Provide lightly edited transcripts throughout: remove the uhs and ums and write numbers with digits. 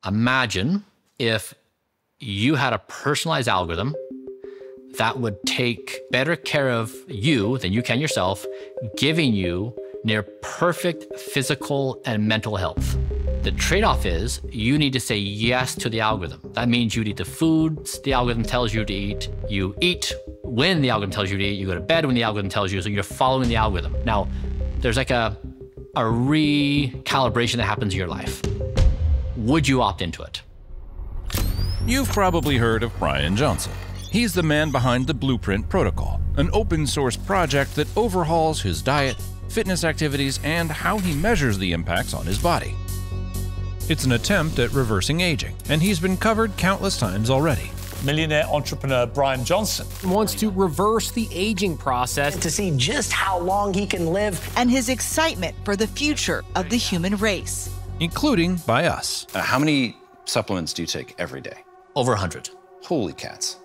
Imagine if you had a personalized algorithm that would take better care of you than you can yourself, giving you near perfect physical and mental health. The trade-off is you need to say yes to the algorithm. That means you eat the foods the algorithm tells you to eat. You eat when the algorithm tells you to eat. You go to bed when the algorithm tells you, so you're following the algorithm. Now, there's like a recalibration that happens in your life. Would you opt into it? You've probably heard of Bryan Johnson. He's the man behind the Blueprint Protocol, an open-source project that overhauls his diet, fitness activities, and how he measures the impacts on his body. It's an attempt at reversing aging, and he's been covered countless times already. Millionaire entrepreneur Bryan Johnson wants to reverse the aging process to see just how long he can live. And his excitement for the future of the human race. Including by us. How many supplements do you take every day? Over 100. Holy cats.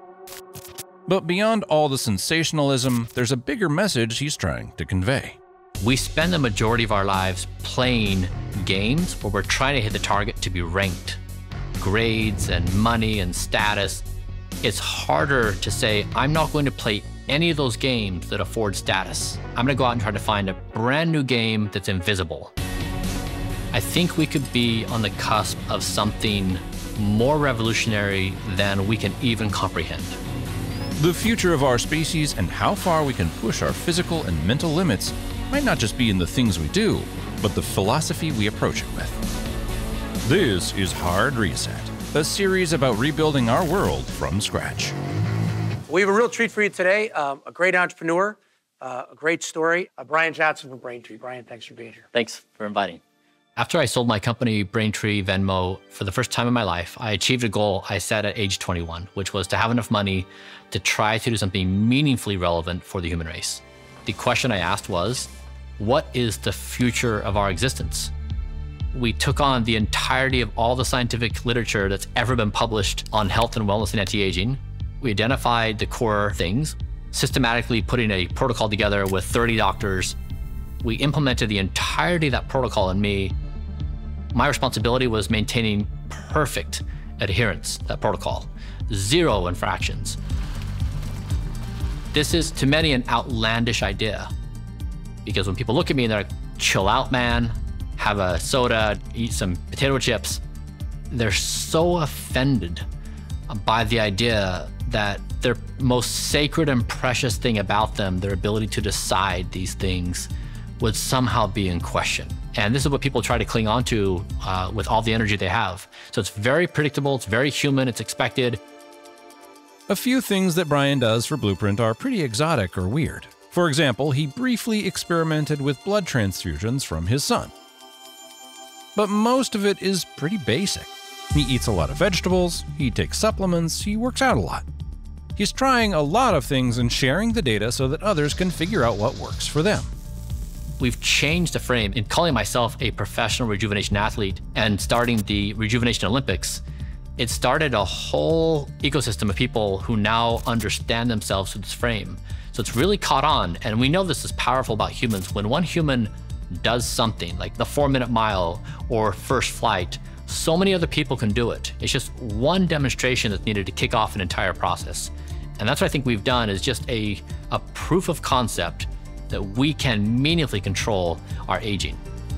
But beyond all the sensationalism, there's a bigger message he's trying to convey. We spend the majority of our lives playing games where we're trying to hit the target to be ranked. Grades and money and status. It's harder to say, I'm not going to play any of those games that afford status. I'm going to go out and try to find a brand new game that's invisible. I think we could be on the cusp of something more revolutionary than we can even comprehend. The future of our species and how far we can push our physical and mental limits might not just be in the things we do, but the philosophy we approach it with. This is Hard Reset, a series about rebuilding our world from scratch. We have a real treat for you today. A great entrepreneur, a great story. Bryan Johnson from Braintree. Bryan, thanks for being here. Thanks for inviting. After I sold my company, Braintree, Venmo, for the first time in my life, I achieved a goal I set at age 21, which was to have enough money to try to do something meaningfully relevant for the human race. The question I asked was, what is the future of our existence? We took on the entirety of all the scientific literature that's ever been published on health and wellness and anti-aging. We identified the core things, systematically putting a protocol together with 30 doctors. We implemented the entirety of that protocol in me. My responsibility was maintaining perfect adherence to that protocol, 0 infractions. This is, to many, an outlandish idea. Because when people look at me and they're like, chill out, man, have a soda, eat some potato chips, they're so offended by the idea that their most sacred and precious thing about them, their ability to decide these things, would somehow be in question. And this is what people try to cling on to with all the energy they have. So it's very predictable, it's very human, it's expected. A few things that Bryan does for Blueprint are pretty exotic or weird. For example, he briefly experimented with blood transfusions from his son. But most of it is pretty basic. He eats a lot of vegetables, he takes supplements, he works out a lot. He's trying a lot of things and sharing the data so that others can figure out what works for them. We've changed the frame. In calling myself a professional rejuvenation athlete and starting the Rejuvenation Olympics, it started a whole ecosystem of people who now understand themselves through this frame. So it's really caught on, and we know this is powerful about humans. When one human does something, like the 4-minute mile or first flight, so many other people can do it. It's just one demonstration that's needed to kick off an entire process. And that's what I think we've done, is just a proof of concept that we can meaningfully control our aging.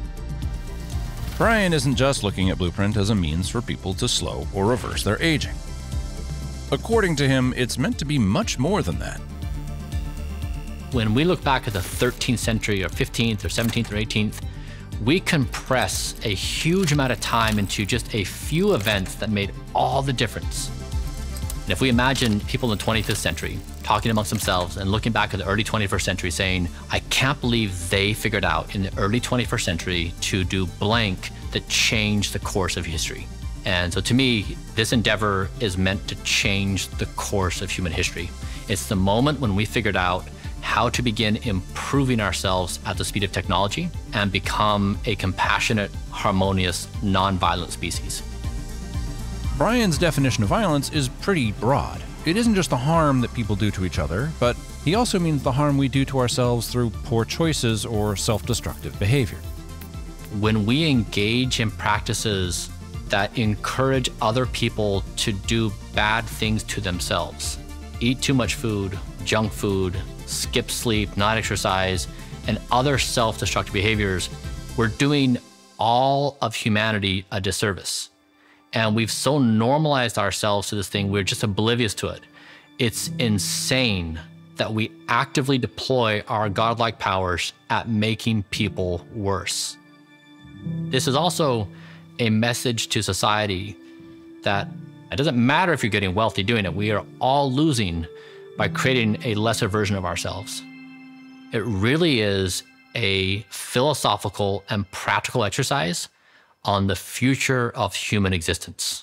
Bryan isn't just looking at Blueprint as a means for people to slow or reverse their aging. According to him, it's meant to be much more than that. When we look back at the 13th century or 15th or 17th or 18th, we compress a huge amount of time into just a few events that made all the difference. And if we imagine people in the 25th century talking amongst themselves and looking back at the early 21st century saying, I can't believe they figured out in the early 21st century to do blank that changed the course of history. And so to me, this endeavor is meant to change the course of human history. It's the moment when we figured out how to begin improving ourselves at the speed of technology and become a compassionate, harmonious, non-violent species. Bryan's definition of violence is pretty broad. It isn't just the harm that people do to each other, but he also means the harm we do to ourselves through poor choices or self-destructive behavior. When we engage in practices that encourage other people to do bad things to themselves. Eat too much food, junk food, skip sleep, not exercise, and other self-destructive behaviors. We're doing all of humanity a disservice. And we've so normalized ourselves to this thing, we're just oblivious to it. It's insane that we actively deploy our godlike powers at making people worse. This is also a message to society that it doesn't matter if you're getting wealthy doing it. We are all losing by creating a lesser version of ourselves. It really is a philosophical and practical exercise on the future of human existence.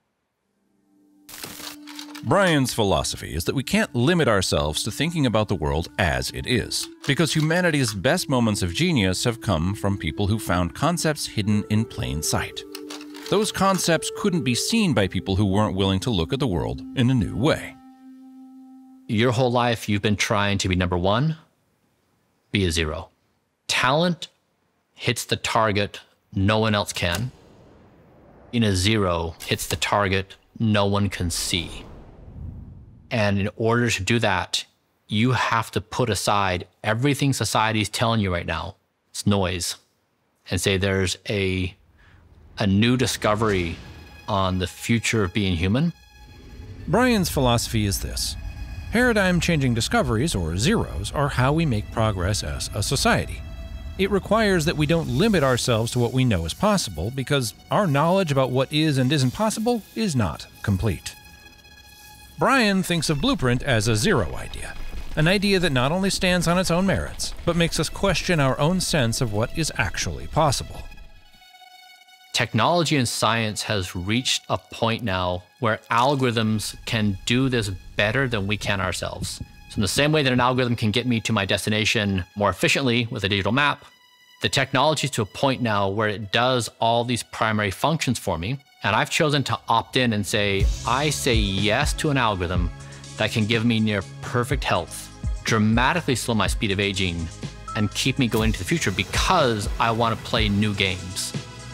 Bryan's philosophy is that we can't limit ourselves to thinking about the world as it is, because humanity's best moments of genius have come from people who found concepts hidden in plain sight. Those concepts couldn't be seen by people who weren't willing to look at the world in a new way. Your whole life, you've been trying to be number one, be a zero. Talent hits the target no one else can. Being a zero hits the target no one can see. And in order to do that, you have to put aside everything society's telling you right now. It's noise. And say there's a new discovery on the future of being human. Bryan's philosophy is this: paradigm-changing discoveries, or zeros, are how we make progress as a society. It requires that we don't limit ourselves to what we know is possible, because our knowledge about what is and isn't possible is not complete. Bryan thinks of Blueprint as a zero idea, an idea that not only stands on its own merits, but makes us question our own sense of what is actually possible. Technology and science has reached a point now where algorithms can do this better than we can ourselves. So in the same way that an algorithm can get me to my destination more efficiently with a digital map, the technology is to a point now where it does all these primary functions for me. And I've chosen to opt in and say, I say yes to an algorithm that can give me near perfect health, dramatically slow my speed of aging, and keep me going into the future because I want to play new games.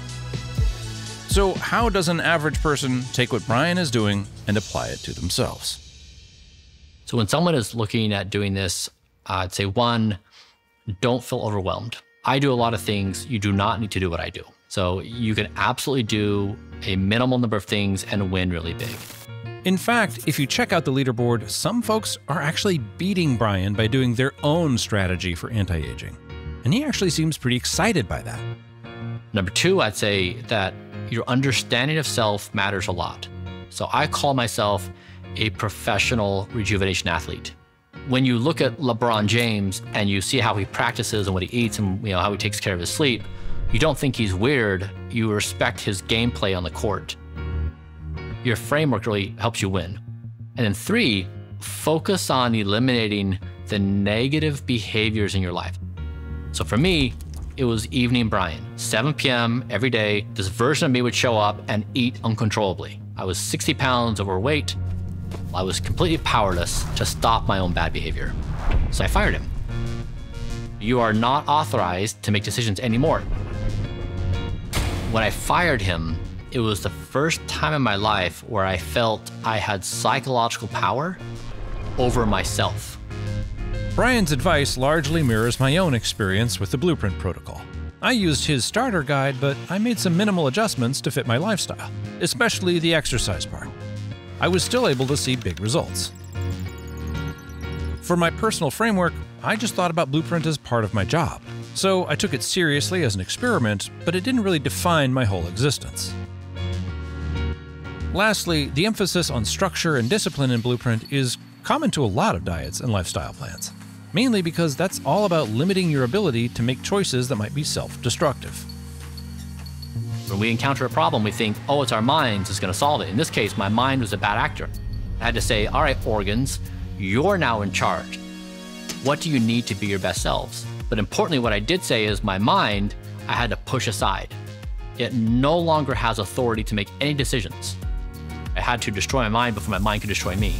So how does an average person take what Bryan is doing and apply it to themselves? So when someone is looking at doing this, I'd say, one, don't feel overwhelmed. I do a lot of things. You do not need to do what I do. So you can absolutely do a minimal number of things and win really big. In fact, if you check out the leaderboard, some folks are actually beating Bryan by doing their own strategy for anti-aging. And he actually seems pretty excited by that. Number two, I'd say that your understanding of self matters a lot. So I call myself a professional rejuvenation athlete. When you look at LeBron James and you see how he practices and what he eats and how he takes care of his sleep, you don't think he's weird. You respect his gameplay on the court. Your framework really helps you win. And then three, focus on eliminating the negative behaviors in your life. So for me, it was evening Bryan. 7 p.m. every day, this version of me would show up and eat uncontrollably. I was 60 pounds overweight. I was completely powerless to stop my own bad behavior. So I fired him. You are not authorized to make decisions anymore. When I fired him, it was the first time in my life where I felt I had psychological power over myself. Bryan's advice largely mirrors my own experience with the Blueprint protocol. I used his starter guide, but I made some minimal adjustments to fit my lifestyle, especially the exercise part. I was still able to see big results. For my personal framework, I just thought about Blueprint as part of my job. So I took it seriously as an experiment, but it didn't really define my whole existence. Lastly, the emphasis on structure and discipline in Blueprint is common to a lot of diets and lifestyle plans, mainly because that's all about limiting your ability to make choices that might be self-destructive. When we encounter a problem, we think, oh, it's our minds that's going to solve it. In this case, my mind was a bad actor. I had to say, all right, organs, you're now in charge. What do you need to be your best selves? But importantly, what I did say is my mind, I had to push aside. It no longer has authority to make any decisions. I had to destroy my mind before my mind could destroy me.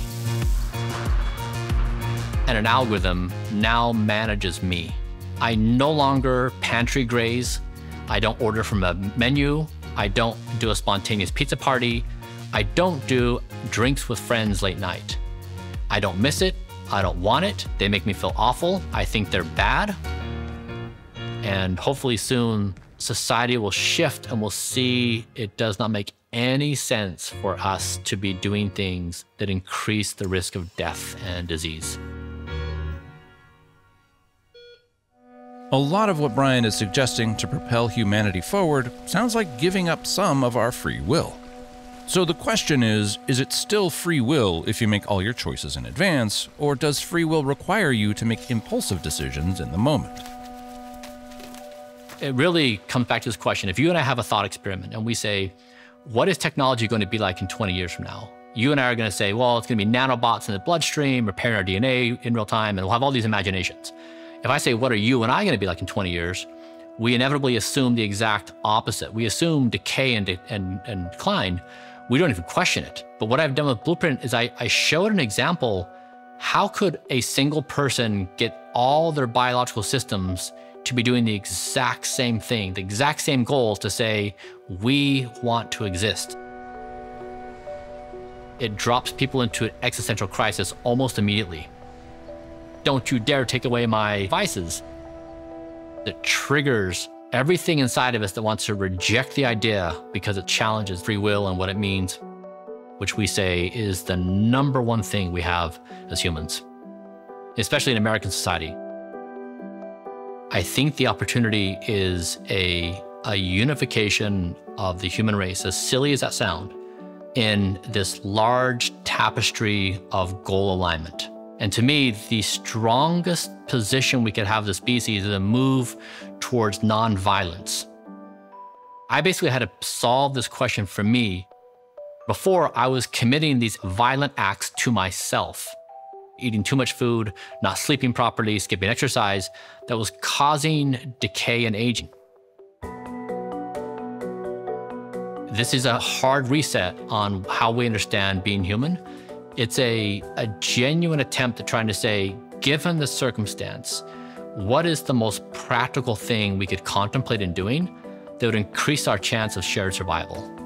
And an algorithm now manages me. I no longer pantry graze. I don't order from a menu. I don't do a spontaneous pizza party. I don't do drinks with friends late night. I don't miss it. I don't want it. They make me feel awful. I think they're bad. And hopefully soon, society will shift and we'll see it does not make any sense for us to be doing things that increase the risk of death and disease. A lot of what Bryan is suggesting to propel humanity forward sounds like giving up some of our free will. So the question is it still free will if you make all your choices in advance, or does free will require you to make impulsive decisions in the moment? It really comes back to this question. If you and I have a thought experiment and we say, what is technology going to be like in 20 years from now? You and I are going to say, well, it's going to be nanobots in the bloodstream, repairing our DNA in real time, and we'll have all these imaginations. If I say, what are you and I going to be like in 20 years? We inevitably assume the exact opposite. We assume decay and decline. We don't even question it. But what I've done with Blueprint is I showed an example. How could a single person get all their biological systems to be doing the exact same thing, the exact same goals to say, we want to exist? It drops people into an existential crisis almost immediately. Don't you dare take away my vices. It triggers everything inside of us that wants to reject the idea because it challenges free will and what it means, which we say is the #1 thing we have as humans, especially in American society. I think the opportunity is a unification of the human race, as silly as that sounds, in this large tapestry of goal alignment. And to me, the strongest position we could have the species is a move towards nonviolence. I basically had to solve this question for me. Before, I was committing these violent acts to myself, eating too much food, not sleeping properly, skipping exercise, that was causing decay and aging. This is a hard reset on how we understand being human. It's a genuine attempt at trying to say, given the circumstance, what is the most practical thing we could contemplate in doing that would increase our chance of shared survival?